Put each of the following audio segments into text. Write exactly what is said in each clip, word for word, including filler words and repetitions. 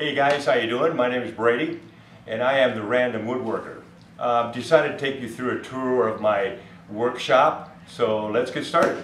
Hey guys, how you doing? My name is Brady and I am the Random Woodworker. Uh, decided to take you through a tour of my workshop, so let's get started.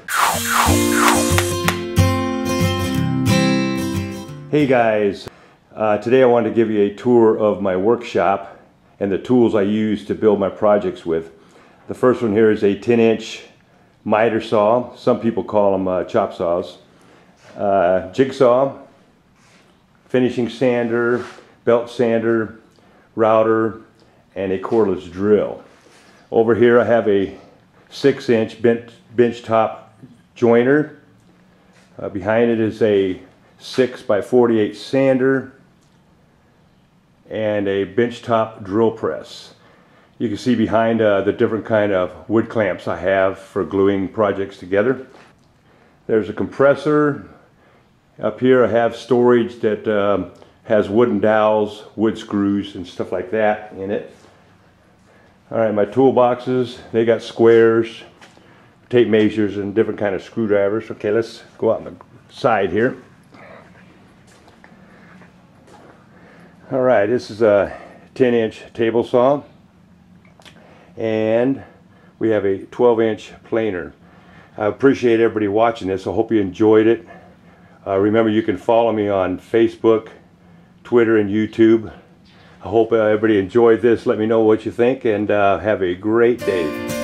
Hey guys, uh, today I wanted to give you a tour of my workshop and the tools I use to build my projects with. The first one here is a ten inch miter saw. Some people call them uh, chop saws. Uh, jigsaw, finishing sander, belt sander, router, and a cordless drill. Over here I have a six inch bench, bench top joiner. Uh, behind it is a six by forty-eight sander and a bench top drill press. You can see behind uh, the different kind of wood clamps I have for gluing projects together. There's a compressor. Up here I have storage that um, has wooden dowels, wood screws, and stuff like that in it. Alright, my toolboxes, they got squares, tape measures, and different kind of screwdrivers. Okay, let's go out on the side here. Alright, this is a ten inch table saw, and we have a twelve inch planer. I appreciate everybody watching this. I hope you enjoyed it. Uh, remember, you can follow me on Facebook, Twitter, and YouTube. I hope uh, everybody enjoyed this. Let me know what you think, and uh, have a great day.